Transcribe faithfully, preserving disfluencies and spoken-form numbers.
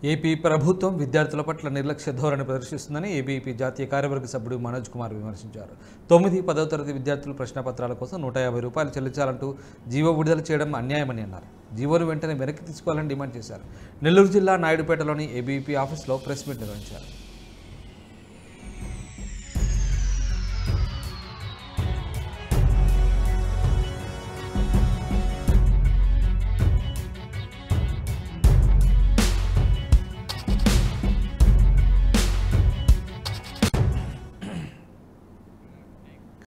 AP ప్రభుత్వం విద్యార్థుల పట్ల నిర్లక్ష్య ధోరణి ప్రదర్శిస్తుందని ఏబీవీపీ జాతీయ కార్యవర్గ సభ్యుడు మనోజ్ కుమార్ విమర్శించారు. తొమ్మిది పదవ తరగతి విద్యార్థులు ప్రశ్నపత్రాల కోసం నూట యాభై రూపాయలు చెల్లించాలంటూ జీవో విడుదల చేయడం అన్యాయమని అన్నారు. జీవోను వెంటనే వెనక్కి తీసుకోవాలని డిమాండ్ చేశారు. నెల్లూరు జిల్లా నాయుడుపేటలోని ఏబీవీపీ ఆఫీసులో ప్రెస్ మీట్ నిర్వహించారు.